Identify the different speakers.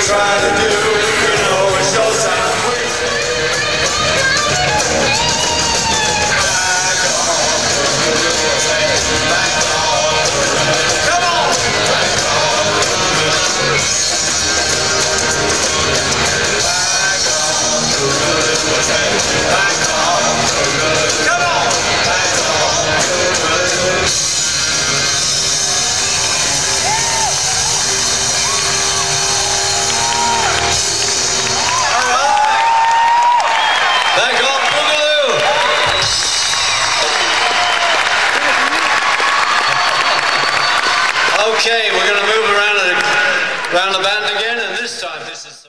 Speaker 1: try to do, you know, it shows I'm weak. Come on! Come on! Okay, we're going to move around the band again, and this time this is...